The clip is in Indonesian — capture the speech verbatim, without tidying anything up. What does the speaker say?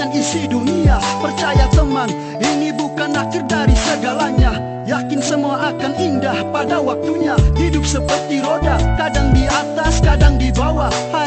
bukan isi dunia. Percaya teman, ini bukan akhir dari segalanya. Yakin semua akan indah pada waktunya. Hidup seperti roda, kadang di atas, kadang di bawah.